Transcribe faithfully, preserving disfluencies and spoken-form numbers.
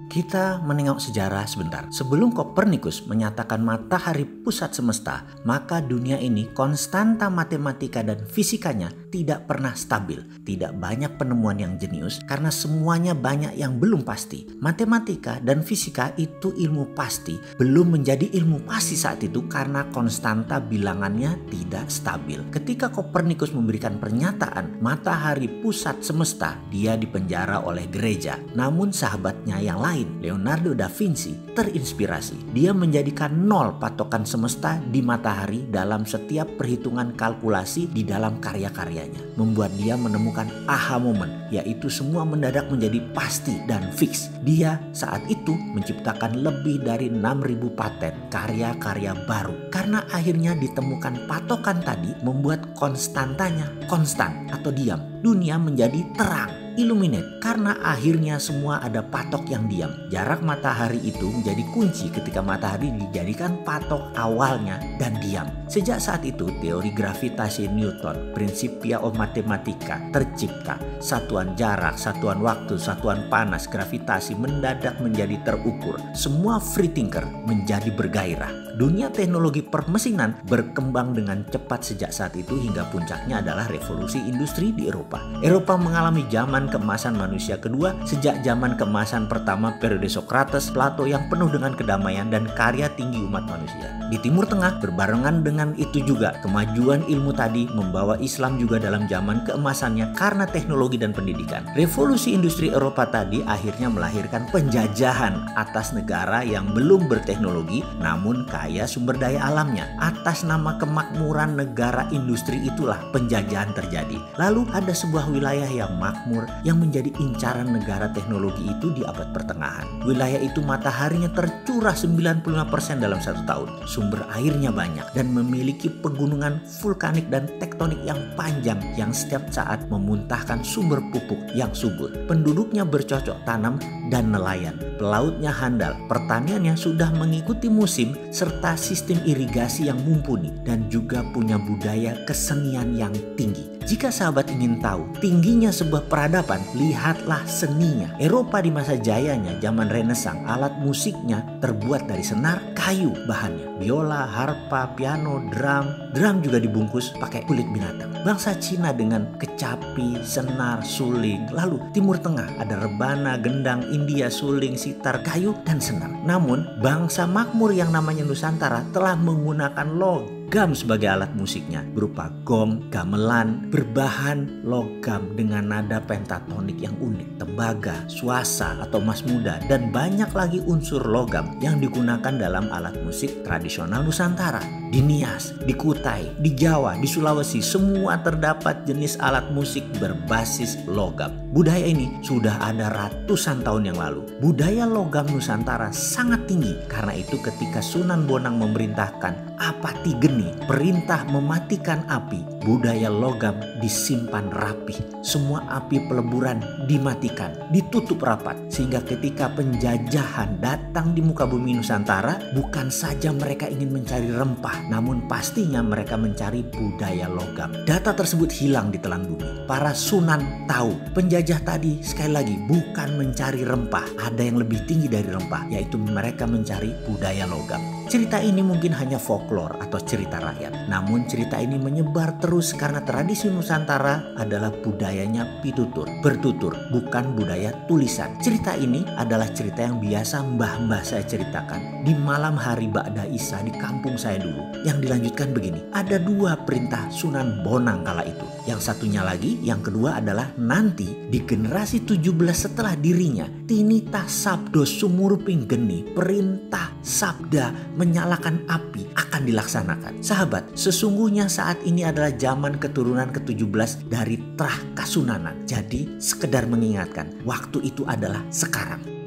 Kita menengok sejarah sebentar. Sebelum Kopernikus menyatakan matahari pusat semesta, maka dunia ini konstanta matematika dan fisikanya tidak pernah stabil. Tidak banyak penemuan yang jenius karena semuanya banyak yang belum pasti. Matematika dan fisika itu ilmu pasti, belum menjadi ilmu pasti saat itu karena konstanta bilangannya tidak stabil. Ketika Kopernikus memberikan pernyataan matahari pusat semesta, dia dipenjara oleh gereja. Namun sahabatnya yang lain, Leonardo da Vinci, terinspirasi. Dia menjadikan nol patokan semesta di matahari dalam setiap perhitungan kalkulasi di dalam karya-karyanya. Membuat dia menemukan aha moment, yaitu semua mendadak menjadi pasti dan fix. Dia saat itu menciptakan lebih dari enam ribu paten karya-karya baru. Karena akhirnya ditemukan patokan tadi membuat konstantanya konstan atau diam. Dunia menjadi terang, illuminate, karena akhirnya semua ada patok yang diam. Jarak matahari itu menjadi kunci ketika matahari dijadikan patok awalnya dan diam. Sejak saat itu teori gravitasi Newton, Principia of Mathematica tercipta. Satuan jarak, satuan waktu, satuan panas, gravitasi mendadak menjadi terukur. Semua free thinker menjadi bergairah. Dunia teknologi permesinan berkembang dengan cepat sejak saat itu hingga puncaknya adalah revolusi industri di Eropa. Eropa mengalami zaman keemasan manusia kedua sejak zaman keemasan pertama periode Socrates, Plato yang penuh dengan kedamaian dan karya tinggi umat manusia. Di Timur Tengah berbarengan dengan itu juga kemajuan ilmu tadi membawa Islam juga dalam zaman keemasannya karena teknologi dan pendidikan. Revolusi industri Eropa tadi akhirnya melahirkan penjajahan atas negara yang belum berteknologi namun kaya sumber daya alamnya. Atas nama kemakmuran negara industri itulah penjajahan terjadi. Lalu ada sebuah wilayah yang makmur yang menjadi incaran negara teknologi itu di abad pertengahan. Wilayah itu mataharinya tercurah sembilan puluh lima persen dalam satu tahun. Sumber airnya banyak dan memiliki pegunungan vulkanik dan tektonik yang panjang yang setiap saat memuntahkan sumber pupuk yang subur. Penduduknya bercocok tanam dan nelayan. Pelautnya handal. Pertaniannya sudah mengikuti musim serta sistem irigasi yang mumpuni dan juga punya budaya kesenian yang tinggi. Jika sahabat ingin tahu tingginya sebuah peradaban, lihatlah seninya. Eropa di masa jayanya, zaman Renaissance, alat musiknya terbuat dari senar, kayu bahannya. Biola, harpa, piano, drum. Drum juga dibungkus pakai kulit binatang. Bangsa Cina dengan kecapi, senar, suling. Lalu Timur Tengah ada rebana, gendang, India, suling, sitar, kayu, dan senar. Namun bangsa makmur yang namanya Nusantara telah menggunakan logam logam sebagai alat musiknya berupa gong, gamelan, berbahan logam dengan nada pentatonik yang unik, tembaga, suasa atau mas muda, dan banyak lagi unsur logam yang digunakan dalam alat musik tradisional Nusantara. Di Nias, di Kutai, di Jawa, di Sulawesi, semua terdapat jenis alat musik berbasis logam. Budaya ini sudah ada ratusan tahun yang lalu. Budaya logam Nusantara sangat tinggi. Karena itu ketika Sunan Bonang memerintahkan apati geni, perintah mematikan api, budaya logam disimpan rapi. Semua api peleburan dimatikan, ditutup rapat. Sehingga ketika penjajahan datang di muka bumi Nusantara, bukan saja mereka ingin mencari rempah, namun pastinya mereka mencari budaya logam. Data tersebut hilang di telan bumi. Para sunan tahu penjajah tadi sekali lagi bukan mencari rempah. Ada yang lebih tinggi dari rempah, yaitu mereka mencari budaya logam. Cerita ini mungkin hanya folklore atau cerita rakyat. Namun cerita ini menyebar terus karena tradisi Nusantara adalah budayanya pitutur, bertutur, bukan budaya tulisan. Cerita ini adalah cerita yang biasa mbah-mbah saya ceritakan di malam hari Ba'da Isya di kampung saya dulu. Yang dilanjutkan begini, ada dua perintah Sunan Bonang kala itu. Yang satunya lagi, yang kedua adalah nanti di generasi tujuh belas setelah dirinya, tinitah sabdo sumurping geni, perintah sabda menyalakan api akan dilaksanakan. Sahabat, sesungguhnya saat ini adalah zaman keturunan ke tujuh belas dari Trah Kasunanan. Jadi sekedar mengingatkan, waktu itu adalah sekarang.